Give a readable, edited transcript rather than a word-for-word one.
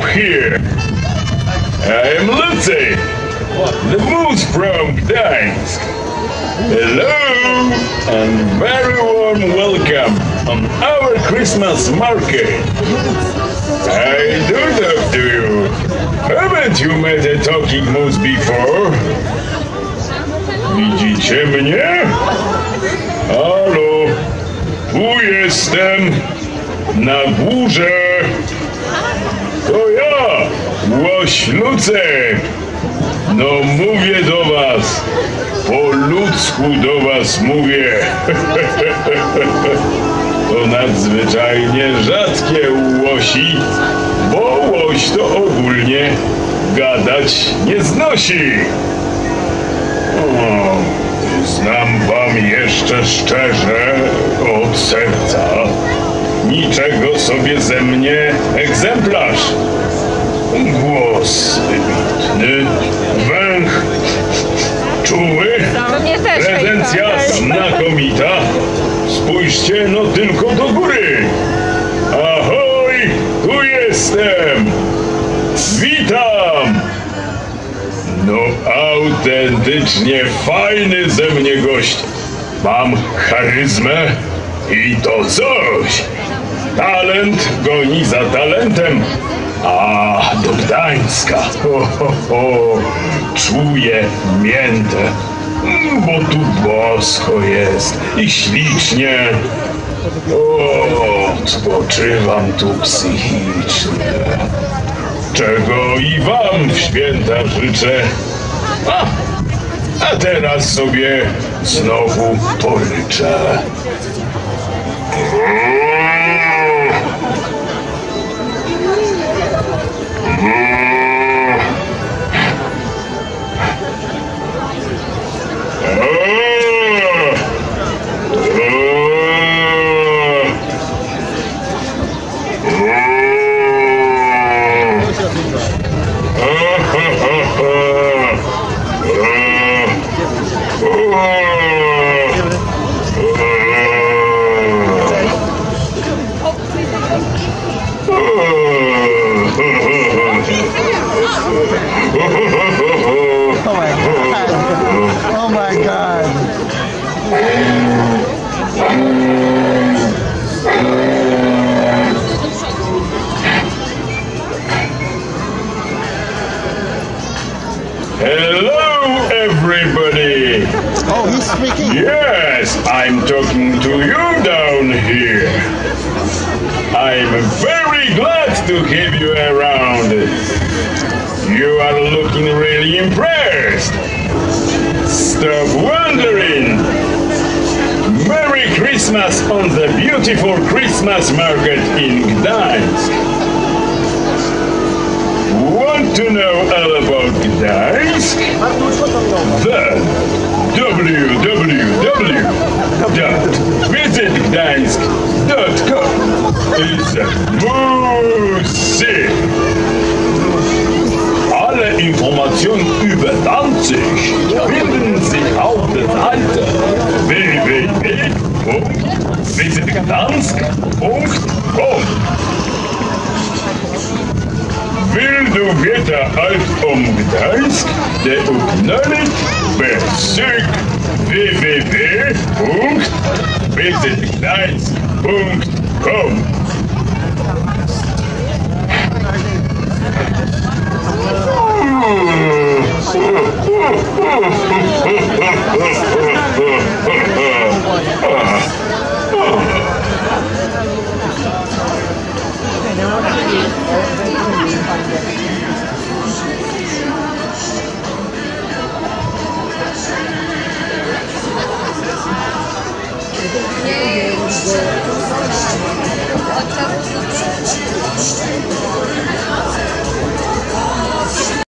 here. I am Lucy, the moose from Gdańsk. Hello, and very warm welcome on our Christmas market. I do talk to you. Haven't you met a talking moose before? Widzicie mnie? Halo, tu jestem, na górze. To ja, Łoś Lucek. No mówię do was, po ludzku do was mówię. To nadzwyczajnie rzadkie u łosi, bo łoś to ogólnie gadać nie znosi. O, znam wam jeszcze szczerze od serca. Niczego sobie ze mnie egzemplarz. Głos wybitny, węch czuły, prezencja znakomita. Spójrzcie no tylko do góry. Ahoj, tu jestem. Witam. No autentycznie fajny ze mnie gość. Mam charyzmę i to coś. Talent goni za talentem. A do Gdańska. Czuję miętę, bo tu bosko jest i ślicznie. Odpoczywam tu psychicznie. Czego i wam w święta życzę. A teraz sobie znowu poryczę. Oh my God. Hello, everybody. Oh, he's speaking. Yes, I'm talking to you down here. I'm very glad to have you around. You are looking really impressed. Stop wondering. Merry Christmas on the beautiful Christmas market in Gdańsk. Want to know all about Gdańsk? Then www.visitgdańsk.com is Musik. Alle Informationen über Danzig finden sich auf der Seite www.visitgdańsk.com. Will du wieder alt Gdańsk, der uknallig besuch www.visitgdańsk.com.